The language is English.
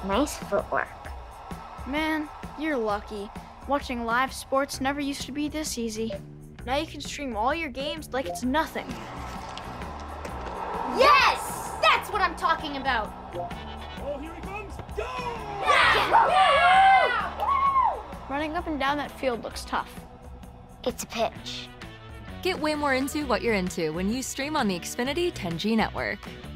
Nice footwork. Man, you're lucky. Watching live sports never used to be this easy. Now you can stream all your games like it's nothing. Yes! That's what I'm talking about! Oh, here he comes! Go! Running up and down that field looks tough. It's a pitch. Get way more into what you're into when you stream on the Xfinity 10G network.